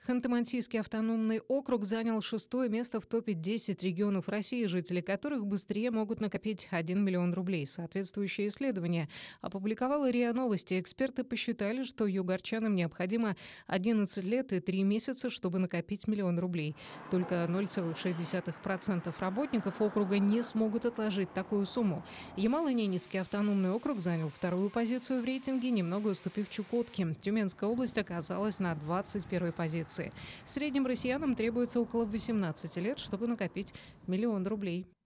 Ханты-Мансийский автономный округ занял 6-е место в топе 10 регионов России, жители которых быстрее могут накопить 1 миллион рублей. Соответствующее исследование опубликовала РИА Новости. Эксперты посчитали, что югорчанам необходимо 11 лет и 3 месяца, чтобы накопить миллион рублей. Только 0,6% работников округа не смогут отложить такую сумму. Ямало-Ненецкий автономный округ занял 2-ю позицию в рейтинге, немного уступив Чукотке. Тюменская область оказалась на 21-й позиции. В среднем россиянам требуется около 18 лет, чтобы накопить миллион рублей.